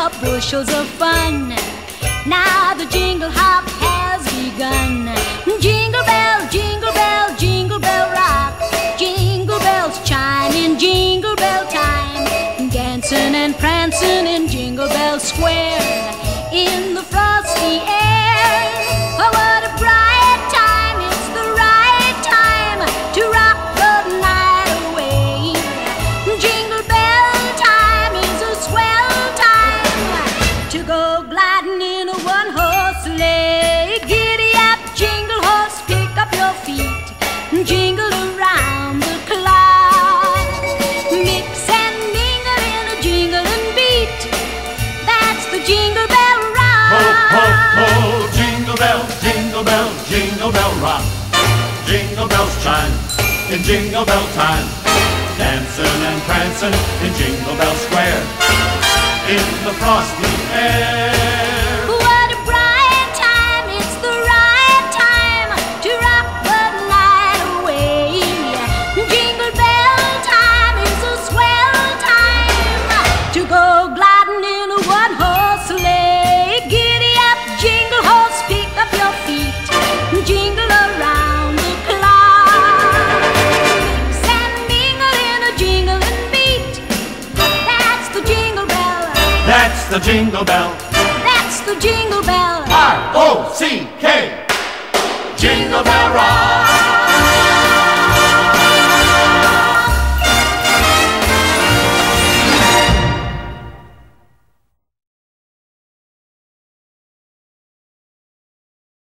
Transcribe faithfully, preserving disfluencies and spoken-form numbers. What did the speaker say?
up bushels of fun. Now the jingle hop has begun. Jingle bell, jingle bell, jingle bell rock. Jingle bells chime in jingle bell time. Dancing and prancing in Jingle Bell Square in the frosty air. Oh, what a bright time, it's the right time to rock the night away. Jingle bell time is a swell time to go gliding in a one-horse sleigh. Giddy up, jingle horse, pick up your feet, jingle around the clock. Mix and mingle in a jingling beat, that's the Jingle Bell Rock. Ho, ho, ho, jingle bells, jingle bells, jingle bell rock. Jingle bells chime in Jingle Bell time. Dancing and prancing in Jingle Bell Square in the frosty air. What a bright time, it's the right time to rock the night away. Jingle bell time is a swell time to go gliding in a one-horse sleigh. Giddy up, jingle horse, pick up your feet, jingle around the clock. Mix and mingle in a jingling beat, that's the Jingle Bell. That's the Jingle Bell. That's the Jingle Bell. R O C K. Jingle Bell Rock.